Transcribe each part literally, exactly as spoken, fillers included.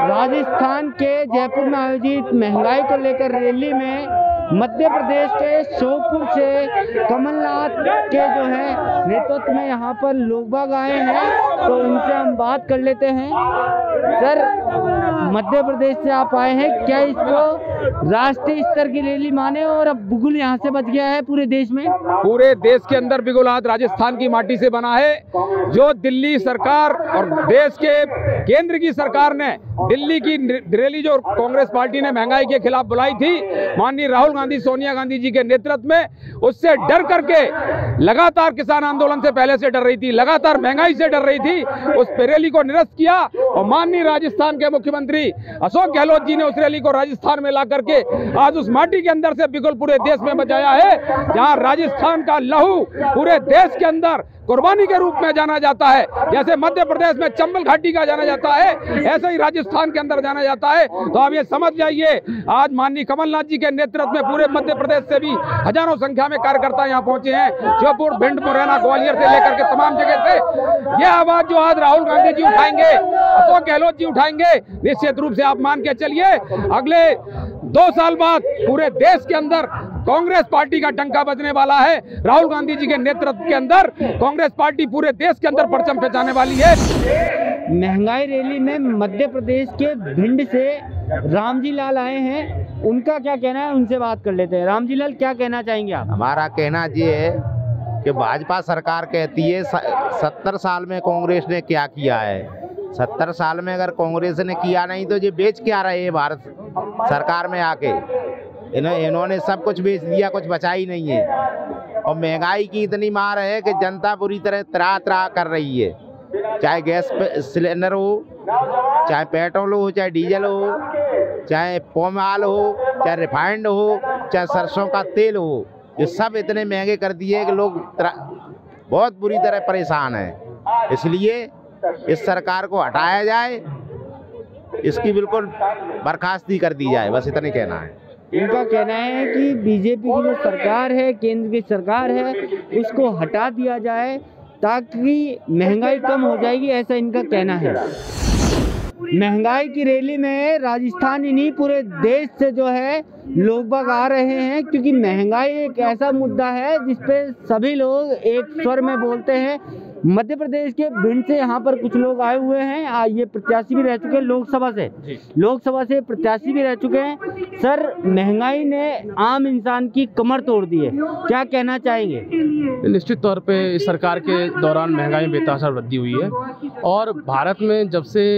राजस्थान के जयपुर में आयोजित महंगाई को लेकर रैली में मध्य प्रदेश के श्योपुर से कमलनाथ के जो है नेतृत्व में यहाँ पर लोग बाग आए हैं, तो उनसे हम बात कर लेते हैं। सर, मध्य प्रदेश से आप आए हैं, क्या इसको राष्ट्रीय स्तर की रैली माने और अब बिगुल यहाँ से बच गया है पूरे देश में? पूरे देश के अंदर बिगुल आज राजस्थान की माटी से बना है। जो दिल्ली सरकार और देश के केंद्र की सरकार ने दिल्ली की रैली जो कांग्रेस पार्टी ने महंगाई के खिलाफ बुलाई थी, माननीय राहुल गांधी सोनिया गांधी जी के नेतृत्व में, उससे डर करके लगातार किसान आंदोलन से पहले से डर रही थी, लगातार महंगाई से डर रही थी, उस रैली को निरस्त किया और माननीय राजस्थान के मुख्यमंत्री अशोक गहलोत जी ने उस रैली को राजस्थान में ला करके आज उस माटी के अंदर से बिगुल पूरे देश में बजाया है। जहां राजस्थान का लहू पूरे देश के अंदर कुर्बानी के रूप में जाना जाता है, जैसे मध्य प्रदेश में चंबल घाटी का जाना जाता है, ऐसे ही राजस्थान के अंदर जाना जाता है। तो आप ये समझ जाइए, आज माननीय कमलनाथ जी के नेतृत्व में पूरे मध्य प्रदेश से भी हजारों संख्या में कार्यकर्ता यहाँ पहुंचे हैं। श्योपुर, भिंड, मुरैना, ग्वालियर से लेकर के तमाम जगह से ये आवाज जो आज राहुल गांधी जी उठाएंगे, अशोक गहलोत जी उठाएंगे, निश्चित रूप से आप मान के चलिए अगले दो साल बाद पूरे देश के अंदर कांग्रेस पार्टी का डंका बजने वाला है। राहुल गांधी जी के नेतृत्व के अंदर कांग्रेस पार्टी पूरे देश के अंदर परचम फहराने वाली है। महंगाई रैली में मध्य प्रदेश के भिंड से रामजी लाल आए हैं, उनका क्या कहना है, उनसे बात कर लेते हैं। रामजी लाल, क्या कहना चाहेंगे आप? हमारा कहना ये है कि भाजपा सरकार कहती है सत्तर साल में कांग्रेस ने क्या किया है। सत्तर साल में अगर कांग्रेस ने किया नहीं तो ये बेच क्या रहे हैं भारत सरकार में आके। इन्होंने इन्होंने सब कुछ बेच दिया, कुछ बचा ही नहीं है। और महंगाई की इतनी मार है कि जनता बुरी तरह त्राह त्राह कर रही है। चाहे गैस सिलेंडर हो, चाहे पेट्रोल हो, चाहे डीजल हो, चाहे पाम ऑयल हो, चाहे रिफाइंड हो, चाहे सरसों का तेल हो, ये सब इतने महंगे कर दिए कि लोग बहुत बुरी तरह परेशान हैं। इसलिए इस सरकार को हटाया जाए, इसकी बिल्कुल बर्खास्ती कर दी जाए, बस इतना कहना है। इनका कहना है कि बीजेपी की जो सरकार है, केंद्र की सरकार है, उसको हटा दिया जाए ताकि महंगाई कम हो जाएगी, ऐसा इनका कहना है। महंगाई की रैली में राजस्थान ही नहीं पूरे देश से जो है लोग बाग आ रहे हैं, क्योंकि महंगाई एक ऐसा मुद्दा है जिस पे सभी लोग एक स्वर में बोलते हैं। मध्य प्रदेश के भिंड से यहाँ पर कुछ लोग आए हुए हैं, ये प्रत्याशी भी रह चुके हैं लोकसभा से लोकसभा से प्रत्याशी भी रह चुके हैं। सर, महंगाई ने आम इंसान की कमर तोड़ दी है, क्या कहना चाहेंगे? निश्चित तौर पे इस सरकार के दौरान महंगाई में बेतहाशा वृद्धि हुई है और भारत में जब से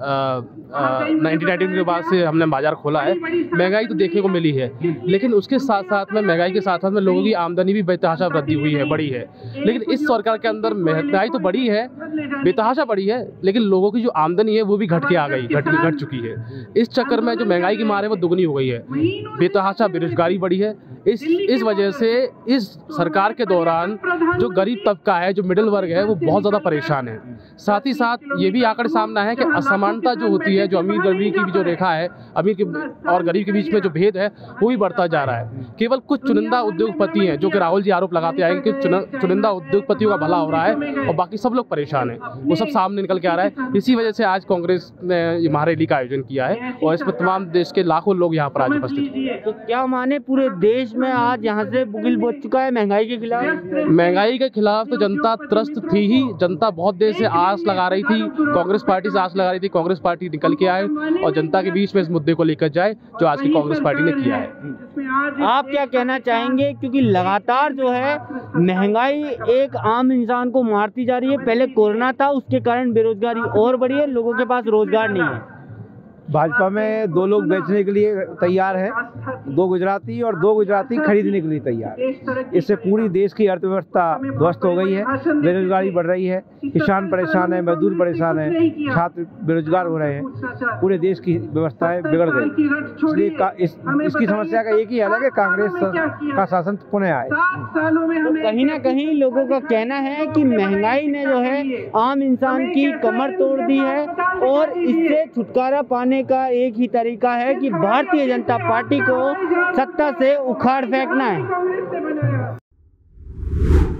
नाइनटीन नाइनटी के बाद से हमने बाजार खोला है, महंगाई तो देखने को मिली है, लेकिन उसके साथ साथ में महंगाई के साथ साथ में लोगों की आमदनी भी बेतहाशा वृद्धि हुई है, बढ़ी है। लेकिन इस सरकार के अंदर महंगाई तो बढ़ी है, बेतहाशा बढ़ी है, लेकिन लोगों की जो आमदनी है वो भी घट के आ गई, घट घट चुकी है। इस चक्कर में जो महंगाई की मार है वो दुगनी हो गई है, बेतहाशा बेरोजगारी बढ़ी है। इस इस वजह से इस सरकार के दौरान जो गरीब तबका है, जो मिडिल वर्ग है, वो बहुत ज़्यादा परेशान है। साथ ही साथ ये भी आंकड़े सामने है कि असमानता जो होती है, जो अमीर गरीब की भी जो रेखा है, अमीर के और गरीब के बीच में जो भेद है वो भी बढ़ता जा रहा है। केवल कुछ चुनिंदा उद्योगपति हैं, जो कि राहुल जी आरोप लगाते आए कि चुनिंदा उद्योगपतियों का भला हो रहा है और बाकी सब लोग परेशान हैं, वो सब सामने निकल के आ रहा है। इसी वजह से आज कांग्रेस ने ये महारैली का आयोजन किया है और इसमें तमाम देश के लाखों लोग यहाँ पर आज उपस्थित हैं। तो क्या माने पूरे देश में आज यहाँ से बिगुल बज चुका है महंगाई के खिलाफ? महंगाई के खिलाफ तो जनता त्रस्त थी ही। जनता बहुत देर से आस लगा रही थी, कांग्रेस पार्टी से आस लगा रही थी, कांग्रेस पार्टी निकल के आए और जनता के बीच में इस मुद्दे को लेकर जाए, जो आज की कांग्रेस पार्टी ने किया है। आप क्या कहना चाहेंगे, क्योंकि लगातार जो है महंगाई एक आम इंसान को मारती जा रही है। पहले कोरोना था, उसके कारण बेरोजगारी और बढ़ी है, लोगों के पास रोजगार नहीं है। भाजपा में दो लोग बेचने के लिए तैयार है, दो गुजराती और दो गुजराती खरीदने के लिए तैयार। इससे पूरी देश की अर्थव्यवस्था ध्वस्त हो गई है, बेरोजगारी बढ़ रही है, किसान परेशान है, मजदूर परेशान है, छात्र बेरोजगार हो रहे हैं, पूरे देश की व्यवस्थाएं बिगड़ गई। इसलिए इस, इसकी समस्या का एक ही हल है कि कांग्रेस का शासन पुनः आए। तो कहीं ना कहीं लोगों का कहना है कि महंगाई ने जो है आम इंसान की कमर तोड़ दी है और इससे छुटकारा पाने का एक ही तरीका है कि भारतीय जनता पार्टी को सत्ता से उखाड़ फेंकना है।